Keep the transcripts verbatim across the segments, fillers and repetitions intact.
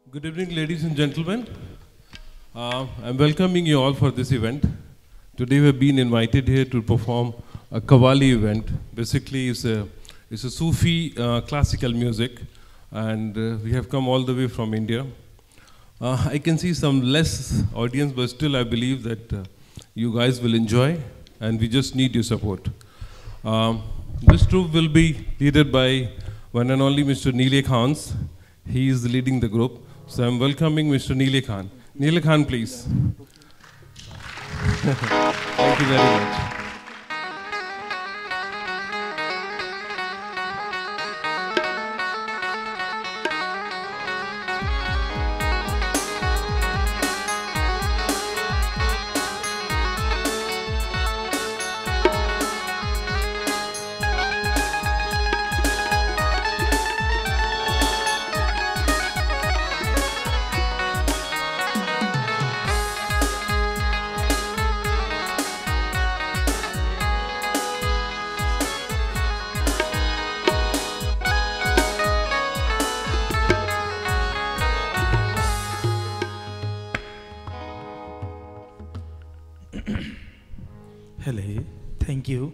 Good evening, ladies and gentlemen. Uh, I'm welcoming you all for this event. Today we've been invited here to perform a Qawwali event. Basically, it's a, it's a Sufi uh, classical music, and uh, we have come all the way from India. Uh, I can see some less audience, but still I believe that uh, you guys will enjoy, and we just need your support. Um, this troupe will be led by one and only Mister Neele Khans. He is leading the group. So I'm welcoming Mister Neele Khan. Neele Khan, please. Thank you very much. Hello, thank you.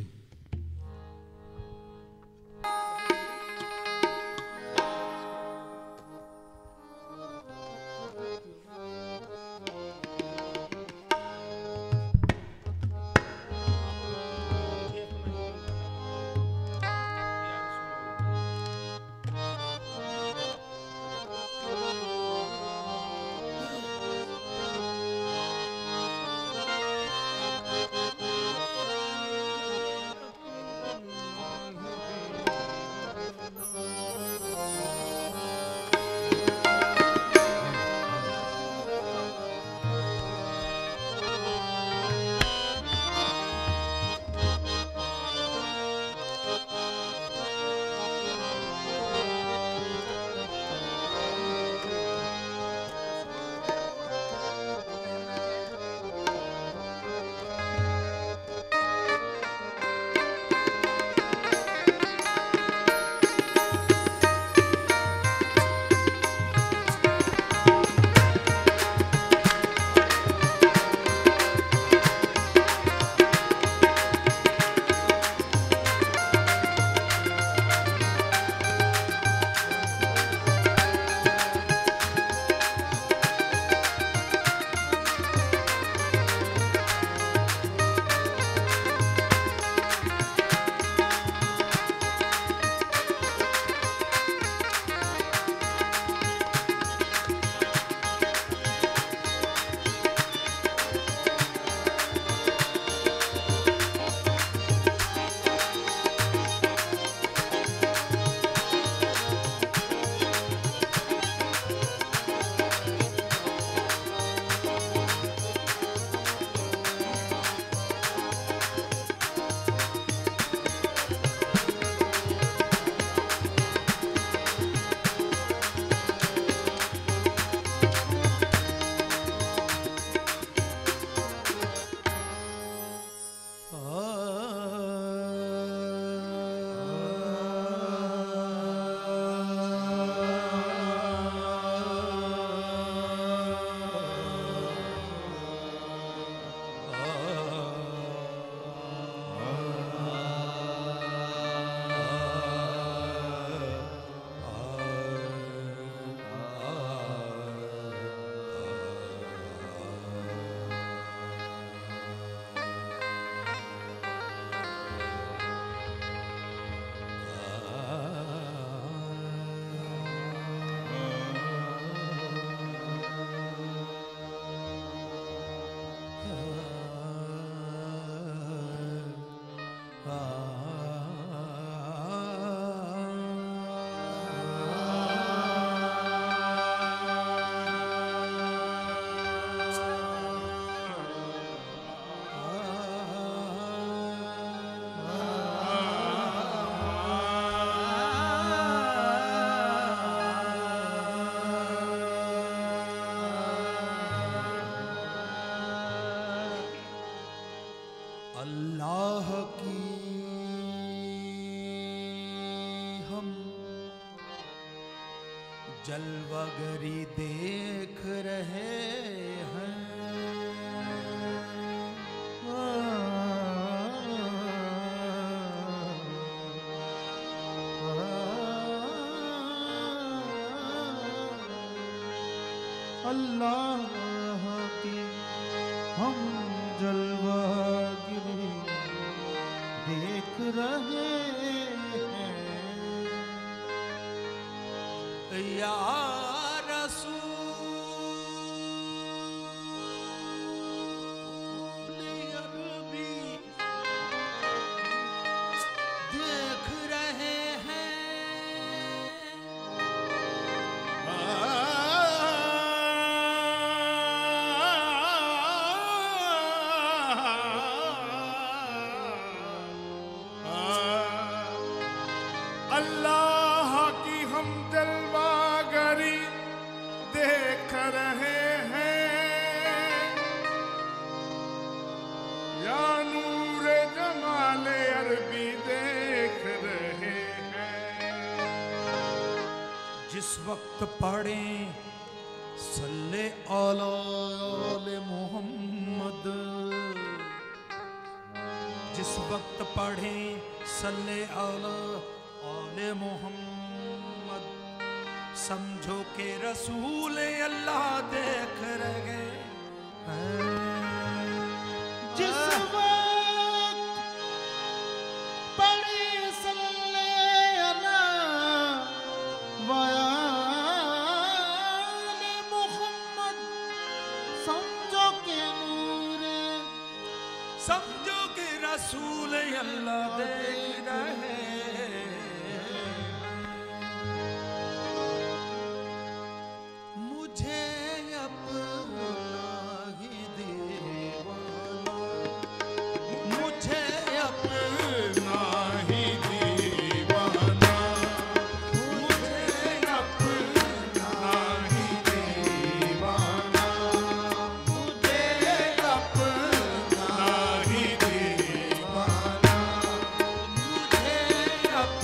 अल्लाह की हम जलवागरी देख रहे हैं। अल्लाह की हम जलवागरी देख रहे हैं। या रसूल अरबी देख रहे हैं। अल्लाह की हम जलवागरी देख रहे हैं। या नूर जमाले अरबी देख रहे हैं। जिस वक्त पढ़े सल्ले आले मोहम्मद, जिस वक्त पढ़े सल्ले आला आले मोहम्मद, समझो के रसूल अल्लाह देख रहे हैं। जिस वक्त पढ़े सल्ले आला वाले मोहम्मद, समझो के नूर, समझो के रसूल अल्लाह देख रहे हैं। मुझे अपना ही दीवाना, मुझे अपना ही दीवाना, मुझे अपना ही दीवाना, मुझे अपना ही दीवाना, मुझे अपना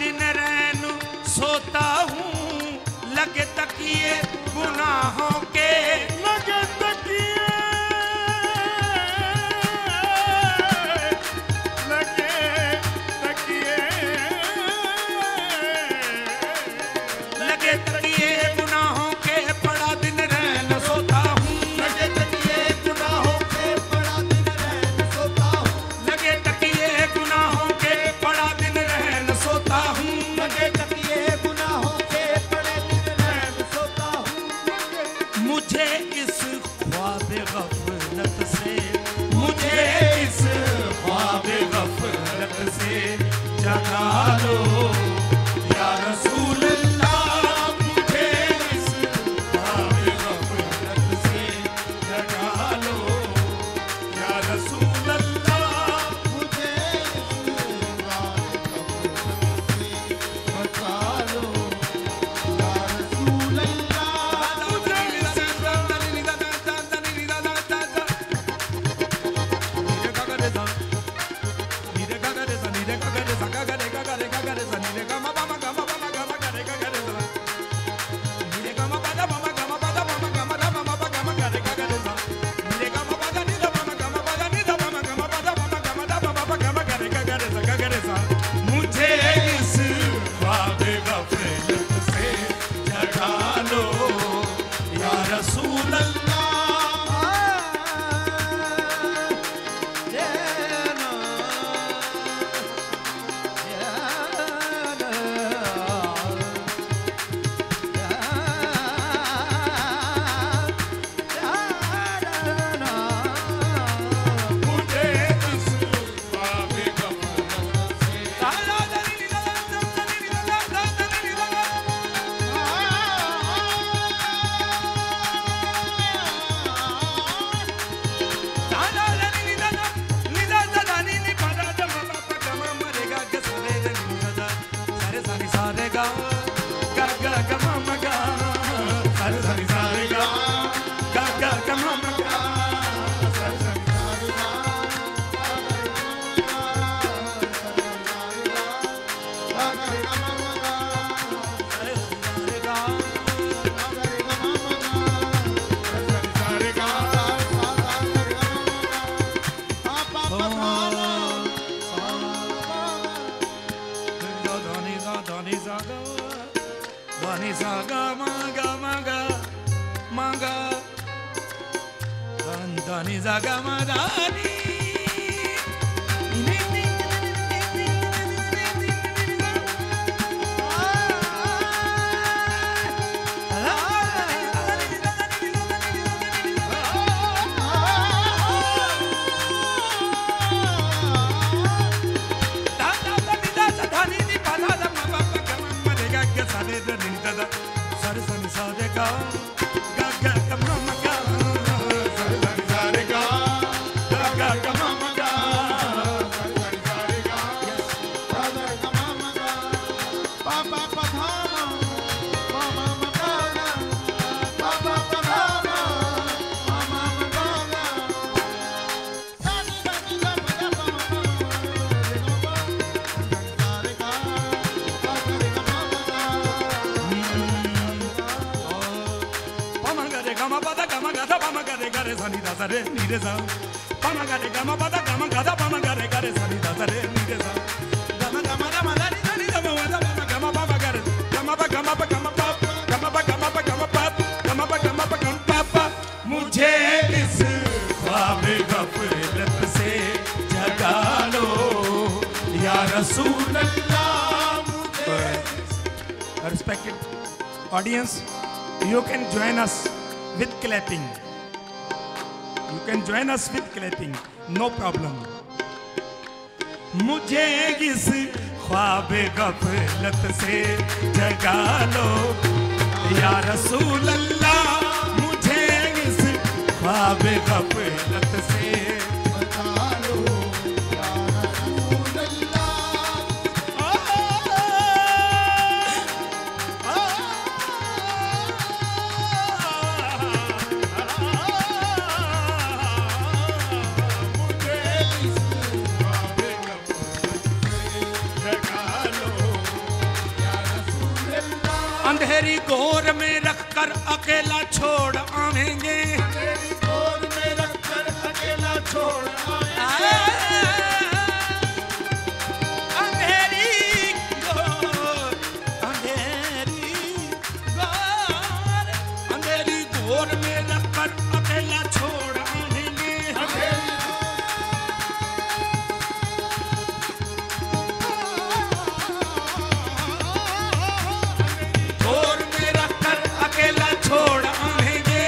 दिन रैन सोता हूँ, लगे तकिए गुनाहों के, लगे तकिए, लगे तकिए, लगे तकिए गुनाहों के, पड़ा दिन रैन सोता हूँ, लगे तकिए गुनाहों के, बड़ा दिन रैन सोता हूँ, लगे तकिए गुनाहों के, पड़ा दिन रैन सोता हूँ, लगे तकिए गुनाहों के, बड़े दिन रैन सोता हूँ। मुझे इस ख्वाब गफलत से, मुझे इस ख्वाब गफलत से जगा लो या रसूल अल्लाह, मुझे इस ख्वाब गफलत से जगा लो या रसूल अल्लाह, मुझे इस रात से बचा लो या रसूल अल्लाह। मुझे इस मुझे इस ख्वाब गफलत से जगा लो या रसूल मुझे इस ख्वाब गफलत से मुझे इस ख्वाब गफलत से जगा लो या रसूल अल्लाह। Respected audience, you can join us with clapping. You can join us with clapping, no problem. मुझे इस ख्वाब गफलत से जगा लो या रसूल अल्लाह, मुझे इस ख्वाब गफलत से बचा लो या रसूल अल्लाह। मुझे इस ख्वाब गफलत से जगा लो अंधेरी घोर में रखकर अकेला छोड़ आवेंगे, तेरी गोद में रखकर अकेला छोड़ आए। अंधेरी घोर, अंधेरी घोर, अंधेरी घोर में रखकर अकेला छोड़ आवेंगे। घोर में रखकर अकेला छोड़ आवेंगे।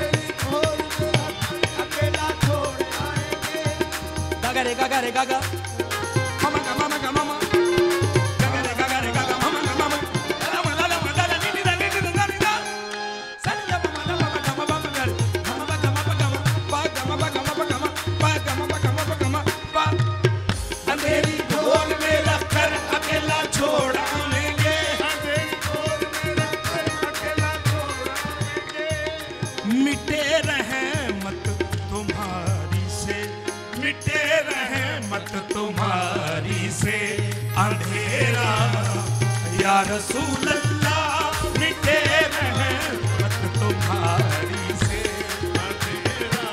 अकेला छोड़ आएंगे। गागा रे गागा रे गागा मामा गा मामा गा मामा गागा रे गागा रे गागा मामा गा मामा ला ला ला ला ला नी नी नी नी नी नी सनिया मामा ला मामा गा मामा गा मामा गा मामा गा पा गा मामा गा मामा गा पा गा मामा गा मामा गा पा। अंधेरी घोर में रखकर अकेला छोड़ आवेंगे। अंधेरी गोद में रखकर अकेला छोड़ आएंगे। मिटे रहे मत तुम्हारी से, मिटे रहे मत तुम्हारी से अंधेरा या रसूल अल्लाह। मिटे रहे मत तुम्हारी से अंधेरा,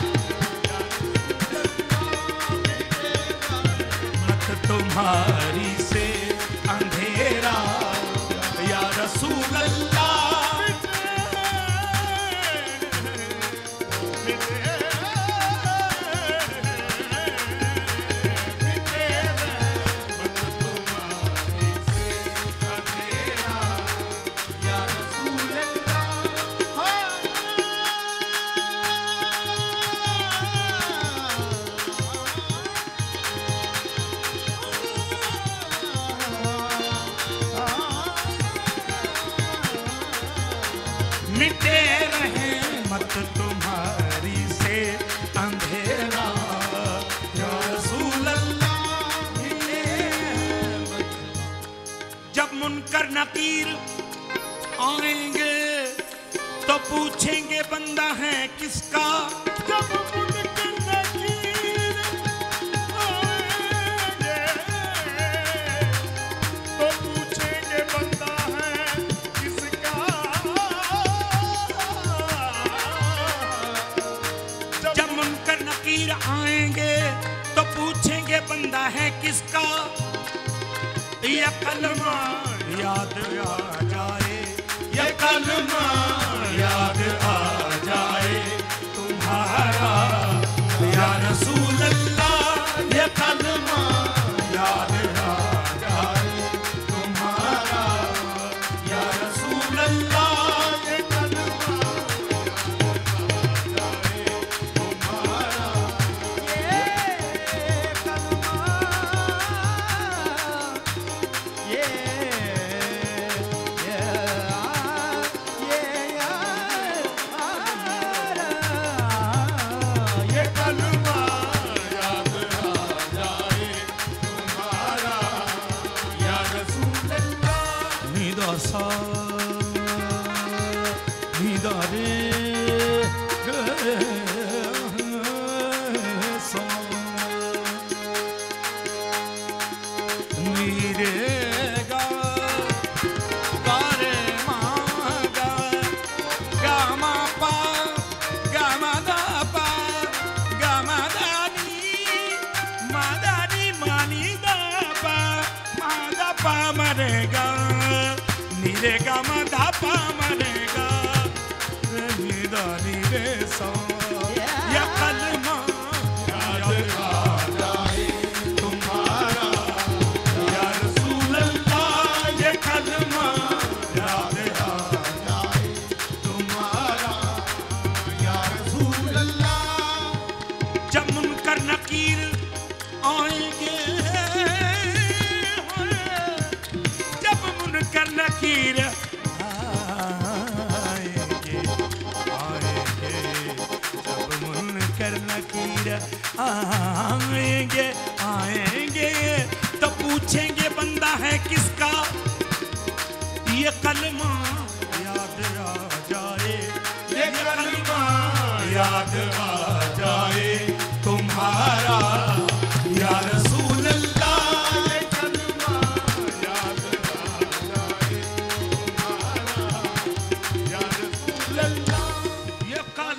मत तुम्हारी से अंधेरा या रसूल अल्लाह। मिटे रहे मत तुम्हारी से अंधेरा या रसूल अल्लाह। जब मुनकर नकीर आएंगे तो पूछेंगे बंदा है किसका। जब मुनकर नकीर आएंगे तो पूछेंगे बंदा है किसका। जब मुनकर नकीर आएंगे तो पूछेंगे बंदा है किसका। ये कलमा याद आ जाए, ये कलमा याद आ जाए तुम्हारा या रसूल अल्लाह। ये कलमा याद आ जाए तुम्हारा या रसूल अल्लाह। ये कलमा ये ये ये ये कलमा याद आ जाए तुम्हारा या रसूल अल्लाह। निदा सा निदा रे गे सा नीरे गा गा रे मा गा गा मा पा गा मा दा पा गा मा दा नी मा दा नी मा नी दा पा मा दा पा मा रे गा नी रे गा मा दा पा मा रे गा नी दा नी रे सा या कलमा याद आ जाए तुम्हारा या रसूल अल्लाह। ये कलमा याद आ जाए तुम्हारा या रसूल अल्लाह। जब मुनकर नकीर आएंगे, जब मुनकर नकीर आएंगे आएंगे जब मुनकर नकीर आएंगे आएंगे तो पूछेंगे बंदा है किसका। ये कलमा याद आ जाए, ये कलमा याद आ जाए तुम्हारा या रसूल अल्लाह। ये कलमा याद आ जाए तुम्हारा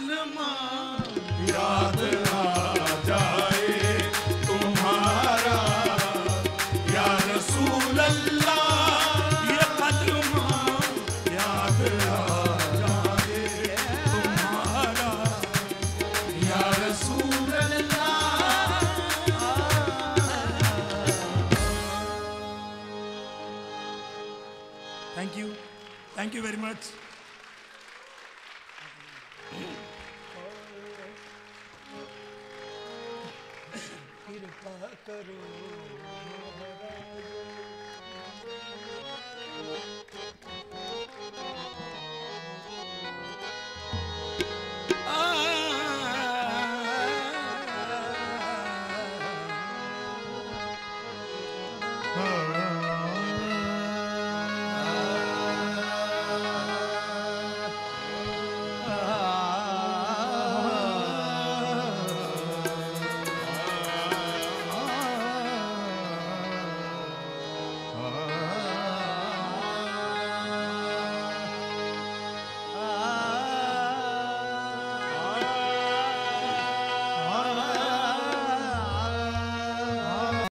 कलमा याद आ जाए तुम्हारा या रसूल अल्लाह ये कलमा याद आ जाए तुम्हारा या रसूल thank you thank you very much कृपा करो महाराज